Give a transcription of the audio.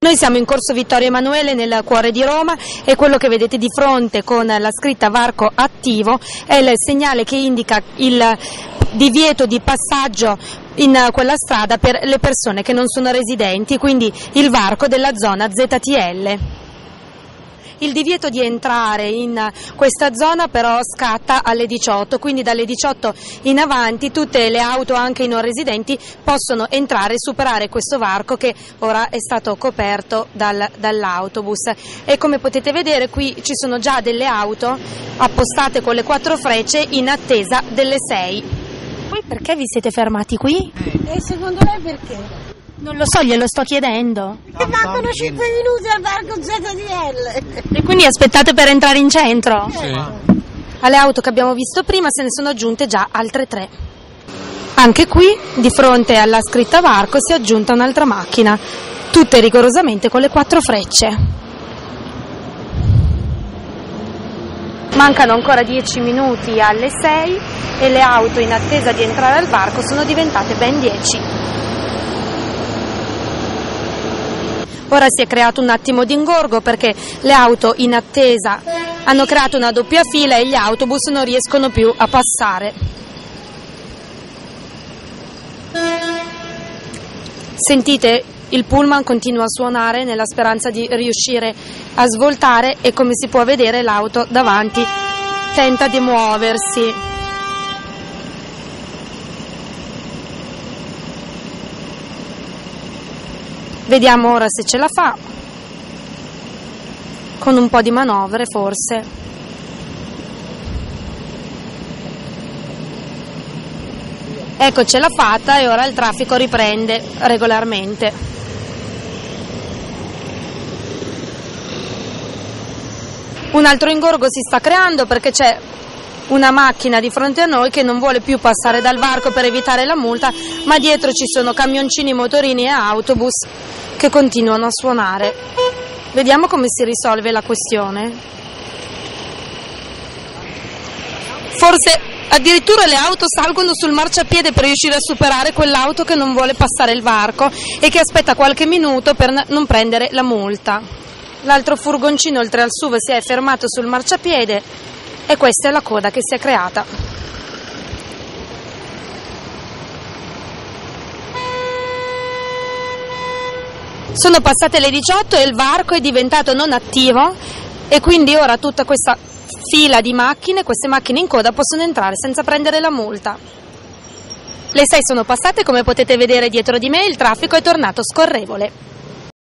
Noi siamo in Corso Vittorio Emanuele nel cuore di Roma e quello che vedete di fronte con la scritta varco attivo è il segnale che indica il divieto di passaggio in quella strada per le persone che non sono residenti, quindi il varco della zona ZTL. Il divieto di entrare in questa zona però scatta alle 18, quindi dalle 18 in avanti tutte le auto, anche i non residenti, possono entrare e superare questo varco che ora è stato coperto dall'autobus. E come potete vedere qui ci sono già delle auto appostate con le 4 frecce in attesa delle 6. Voi perché vi siete fermati qui? E secondo lei perché? Non lo so, glielo sto chiedendo. Che mancano 5 minuti al varco ZTL. E quindi aspettate per entrare in centro? Sì. Alle auto che abbiamo visto prima se ne sono aggiunte già altre 3. Anche qui, di fronte alla scritta varco, si è aggiunta un'altra macchina, tutte rigorosamente con le 4 frecce. Mancano ancora 10 minuti alle 6 e le auto in attesa di entrare al varco sono diventate ben 10. Ora si è creato un attimo di ingorgo perché le auto in attesa hanno creato una doppia fila e gli autobus non riescono più a passare. Sentite, il pullman continua a suonare nella speranza di riuscire a svoltare e come si può vedere l'auto davanti tenta di muoversi. Vediamo ora se ce la fa, con un po' di manovre forse. Ecco, ce l'ha fatta e ora il traffico riprende regolarmente. Un altro ingorgo si sta creando perché c'è una macchina di fronte a noi che non vuole più passare dal varco per evitare la multa, ma dietro ci sono camioncini, motorini e autobus che continuano a suonare. Vediamo come si risolve la questione. Forse addirittura le auto salgono sul marciapiede per riuscire a superare quell'auto che non vuole passare il varco e che aspetta qualche minuto per non prendere la multa. L'altro furgoncino, oltre al SUV, si è fermato sul marciapiede e questa è la coda che si è creata. Sono passate le 18 e il varco è diventato non attivo e quindi ora tutta questa fila di macchine, queste macchine in coda, possono entrare senza prendere la multa. Le 6 sono passate, come potete vedere dietro di me il traffico è tornato scorrevole.